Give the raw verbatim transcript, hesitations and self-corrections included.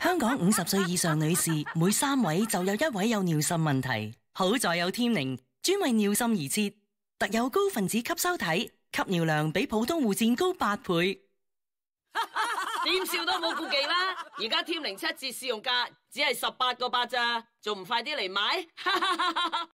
香港五十歲以上女士每三位就有一位有尿滲問題，好在有天寧專為尿滲而設，特有高分子吸收體，吸尿量比普通護墊高八倍。 點笑都冇顧忌啦！而家天寧七折試用價只係十八個八咋，仲唔快啲嚟買？